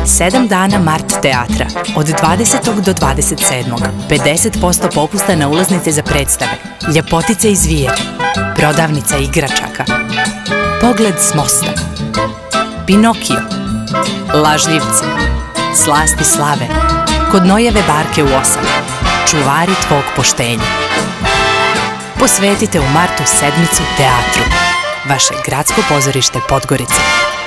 7 dana Mart teatra. Od 20. do 27. 50% popusta na ulaznice za predstave. Ljepotice iz Vijera. Prodavnica igračaka. Pogled s mosta. Pinokio. Lažljivci. Slasti slave. Kod Nojeve barke u 8. Čuvari tvog poštenja. Posvetite u martu sedmicu teatru. Vaše gradsko pozorište Podgorica.